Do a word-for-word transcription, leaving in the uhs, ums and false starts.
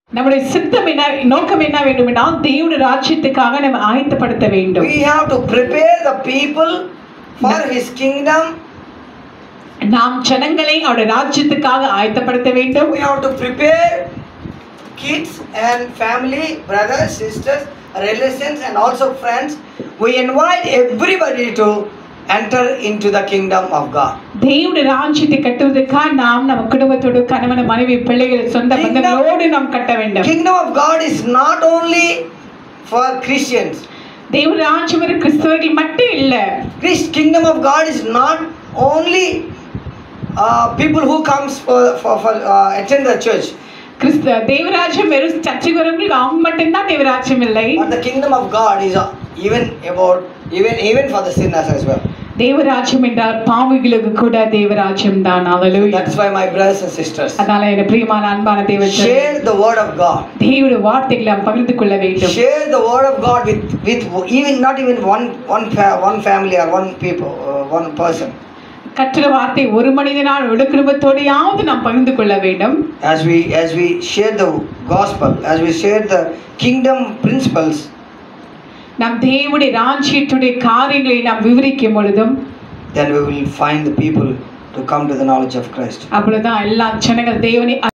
நம்முடைய சித்தம் என்ன நோக்கம் என்ன வேண்டுமென்றால் தேவனுடைய ராஜ்யத்துக்காக நம்ம ஆயத்தப்படுத்த வேண்டும். We have to prepare the people for his kingdom. நாம் ஜனங்களை அவருடைய ராஜ்யத்துக்காக ஆயத்தப்படுத்த வேண்டும். We have to prepare kids and family, brothers, sisters, relations and also friends. We invite everybody to enter into the kingdom of God. தேவனுடைய ராஜ்யத்தை கட்டுவதற்காக நாம் நம்ம குடும்பத்தோடு கணவன் மனைவி பிள்ளைகள் சொந்த பந்தங்களோடு நாம் கட்ட வேண்டும். Kingdom of God is not only for Christians. தேவனுடைய ராஜ்யம் கிறிஸ்தவர்கள் மட்டும் இல்ல. Kingdom of God is not only uh, people who comes for for, for uh, attend the church. கிறிஸ்த தேவராஜ்யம் வெறும் சர்ச்சுக்கு வரவங்களுக்கு அவங்க மட்டும்தான் தேவராஜ்யம் இல்லை. But the kingdom of God is uh, even about even even for the sinners as well. தேவராஜ்யம் என்றால் பாவிகளுக்கு கூட தேவராஜ்யம் தான். ஹalleluya. That's why my brothers and sisters, அதனால என் பிரியமான அன்பான தேவஜனங்களே, share the word of God. தேவனுடைய வார்த்தைகளை நாம் பகிர்ந்து கொள்ள வேண்டும். Share the word of God with with even not even one one one family or one people uh, one person. கற்ற வார்த்தை ஒரு மனிதனால் ஒரு குடும்பத்தோடையாவது நாம் பகிர்ந்து கொள்ள வேண்டும். As we as we share the gospel, as we share the kingdom principles, நாம் தேவனுடைய ராஜ்யத்துடைய காரியங்களை நாம் விவரிக்கும் பொழுதும் then we will find the people to come to the knowledge of Christ. அப்பொழுதுதான் எல்லா ஜனங்கள் தேவனை